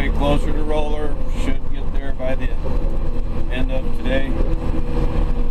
way closer to roller. Should get there by the end of today.